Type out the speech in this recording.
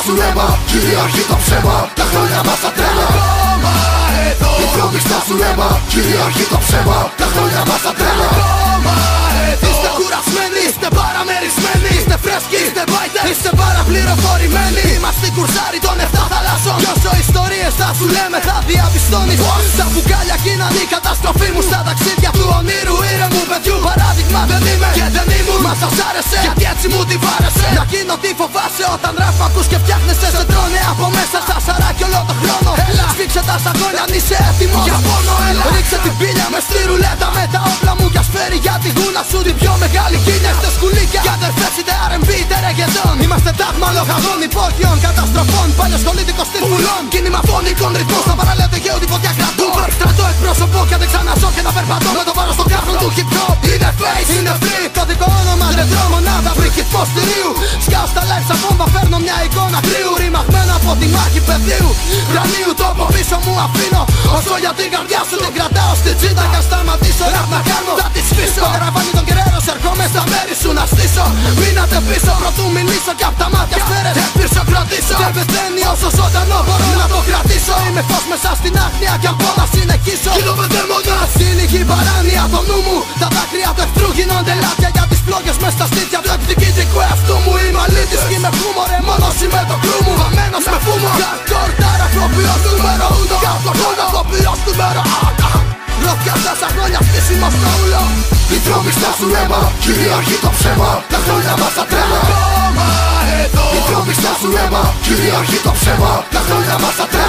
στο αίμα, κυριαρχεί το ψέμα. Τα χρόνια μας τα τρέλα. Η βρώμικτα στο αίμα, κυριαρχεί το ψέμα. Τα χρόνια μας τα τρέλα. Είστε κουρασμένοι, είστε παραμερισμένοι, είστε φρέσκοι, είστε μπάιτε, είστε παραπληροφορημένοι. Είμαστε κουρσάρι των 7 θαλάσσων. Κι όσο ιστορίες θα σου λέμε θα διαπιστώνεις τα μπουκάλια κι είναι η καταστροφή μου. Στα ταξίδια του ονείρου ήρεμου παιδιού. Παράδειγμα δεν είμαι και δεν ήμουν. Μα σας άρεσε γιατί έτσι μου τη βάρεσε. Να γίνω τι φοβάσαι όταν ραπ ακούς και φτιάχνεσαι. Σε τρώνε από μέσα στα σαράκι όλο το χρόνο. Έλα σφίξε τα σταγόνια αν είσαι έτοιμος για πόνο. Έλα ρίξε την πίνια με στη ρουλέτα με τα όπλα μου. Κι ας φέρει για τη γούνα σου την πιο μεγάλη κίνια. Είστε σκουλίκια κι αδερφές είτε R&B είτε ρεγετών. Είμαστε τάγμα λογαγών υπόρχιων καταστροφών. Παλιό σχολήτικο στυλ βουλών. Κίνημα φωνικών ρυθμών στα παραλία δικαίου την φωτιά κρατών. Στρατό εκπρόσωπο και δεν ξαναζώ και να περπατώ με το βάρος στο κάφρο του hip hop. Είναι face, είναι free, το δικό όνομα ρετρό μονάδα βρήκες ποστηρίου. Σκάω στα live σαν βόμβα φέρνω μια εικόνα κρύου. Ρημαγμένο από τη μάχη πεδίου. Βρανίου τόπο πίσω μου αφήνω. Όσο για την καρδιά σου την κρατάω στη τσίτα. Κι αν σταματήσω ραπ να κάνω θα τη σφίσω. Το καραβάνι των καιρέρων ερχόμαι στα μέρη σου να στήσω. Μείνατε πίσω πρωτού μιλήσω κι απ' τα μάτια σφαίρες έπειρσο κρατήσω. Δεν πεθαίνει όσο ζωντανό μπορώ να το κρατήσω. Είμαι φως μέσα στην άγνοια κι αν πω να συνεχίσω. Γίνομαι δαίμονας, σύλλογη παράνοια το νου μου. Τα δάκρυα του εχθρού γίνονται λάδια για τις πλόγες μες στα στήθια του εκδικητικού εαυτού μου. Είμαι αλήτης κι είμαι χούμορε μόνος είμαι το κρού μου. Βαμμένος με φούμο Hardcore ταραχλοποιός νούμερο 1. Hardcore ταραχλοποιός νούμερο 1. Ρόφια τόσα χρόνια στήσιμο στο ούλο. Η βρώμικτα στο αίμα, κυριαρχεί το ψέμα. Τα χρόνια μας τα τρέλα. Η βρώμικτα στο αίμα, κυριαρχεί το ψέμα. Τα χρόνια μας τα τρέλα.